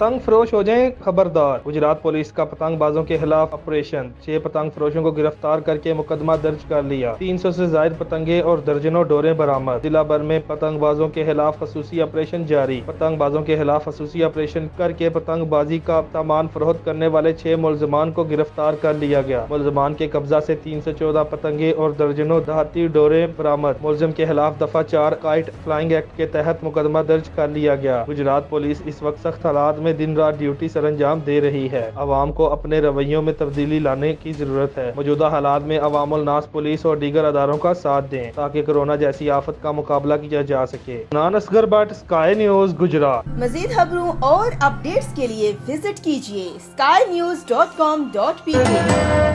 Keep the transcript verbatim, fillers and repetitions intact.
पतंग फरोश हो जाएं खबरदार। गुजरात पुलिस का पतंगबाजों के खिलाफ ऑपरेशन, छह पतंग फरोशों को गिरफ्तार करके मुकदमा दर्ज कर लिया। तीन सौ से ज्यादा पतंगे और दर्जनों डोरे बरामद। जिला भर में पतंगबाजों के खिलाफ खसूसी ऑपरेशन जारी। पतंगबाजों के खिलाफ खसूसी ऑपरेशन करके पतंगबाजी का सामान फरोख्त करने वाले छह मुलजमान को गिरफ्तार कर लिया गया। मुलजमान के कब्जा से तीन सौ चौदह पतंगे और दर्जनों धाती डोरे बरामद। मुलजिम के खिलाफ दफा चार काइट फ्लाइंग एक्ट के तहत मुकदमा दर्ज कर लिया गया। गुजरात पुलिस इस वक्त सख्त हालात में दिन रात ड्यूटी सरंजाम दे रही है। अवाम को अपने रवैयों में तब्दीली लाने की जरूरत है। मौजूदा हालात में अवामुल नास पुलिस और दीगर अदारों का साथ दें ताकि कोरोना जैसी आफत का मुकाबला किया जा सके। नान असगर भट्ट, स्काई न्यूज, गुजरात। मजीद खबरों और अपडेट्स के लिए विजिट कीजिए Sky News dot com dot P के।